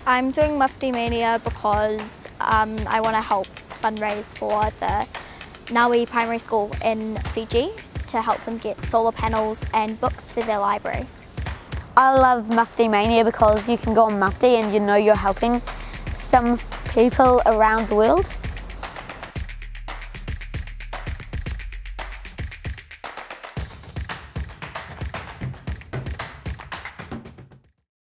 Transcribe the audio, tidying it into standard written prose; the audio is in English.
I'm doing Mufti Mania because I want to help fundraise for the Nawi Primary School in Fiji to help them get solar panels and books for their library. I love Mufti Mania because you can go on Mufti and you know you're helping some people around the world.